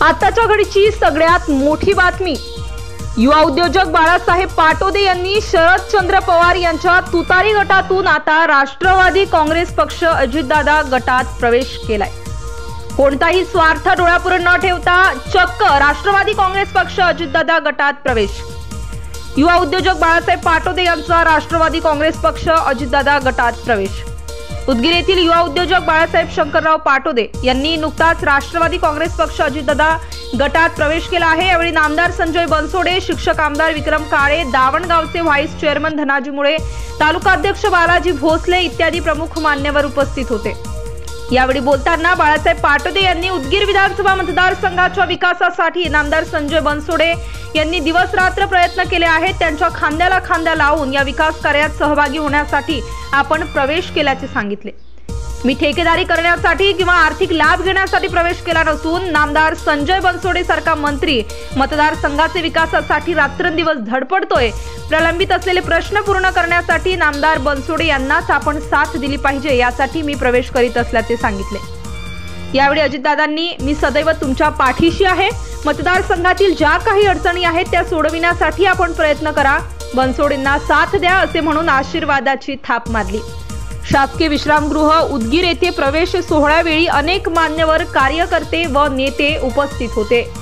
आताच्या घडीची सगळ्यात मोठी बातमी, युवा उद्योजक बाळासाहेब पाटोदे यांनी शरदचंद्र पवार यांच्या तुतारी गटातून आता राष्ट्रवादी काँग्रेस पक्ष अजितदादा गटात प्रवेश केलाय। कोणताही स्वार्थ डोळ्यापुढे न ठेवता चक्क राष्ट्रवादी काँग्रेस पक्ष अजितदादा गटात प्रवेश। युवा उद्योजक बाळासाहेब पाटोदे यांचा राष्ट्रवादी काँग्रेस पक्ष अजितदादा गटात प्रवेश। उदगीर येथील युवा उद्योजक बाळासाहेब शंकरराव पाटोदे यांनी नुकताच राष्ट्रवादी काँग्रेस पक्ष अजितदादा गटात प्रवेश केला आहे। यावेळी नामदार संजय बनसोडे, शिक्षक आमदार विक्रम काळे, दावणगावचे व्हाईस चेअरमन धनाजी मुळे, तालुका अध्यक्ष बालाजी भोसले इत्यादी प्रमुख मान्यवर उपस्थित होते। यावेळी बोलताना बाळासाहेब पाटोदे यांनी उदगीर विधानसभा मतदारसंघाच्या विकासासाठी नामदार संजय बनसोडे यांनी दिवस रात्र प्रयत्न केले आहेत। त्यांच्या खांद्याला खांदा लावून या विकास कार्यात सहभागी होण्यासाठी आपण प्रवेश केल्याचे सांगितले। मी ठेकेदारी करण्यासाठी किंवा आर्थिक लाभ घेण्यासाठी प्रवेश केला नसून नामदार संजय बनसोडे सारखा मंत्री मतदारसंघाचे विकासासाठी रात्रंदिवस धडपडतोय। प्रलंबित असलेले प्रश्न पूर्ण करण्यासाठी नामदार बनसोडे यांनाच आपण साथ दिली पाहिजे, यासाठी मी प्रवेश करीत असल्याचे सांगितले। यावेळी अजितदादांनी मी सदैव तुमच्या पाठीशी आहे, मतदारसंघातील ज्या काही अडचणी आहेत त्या सोडविण्यासाठी आपण प्रयत्न करा, बनसोडेंना साथ द्या असे म्हणून आशीर्वादाची थाप मारली। शासकीय विश्रामगृह उदगीर येथे प्रवेश सोहळ्यावेळी अनेक मान्यवर, कार्यकर्ते व नेते उपस्थित होते।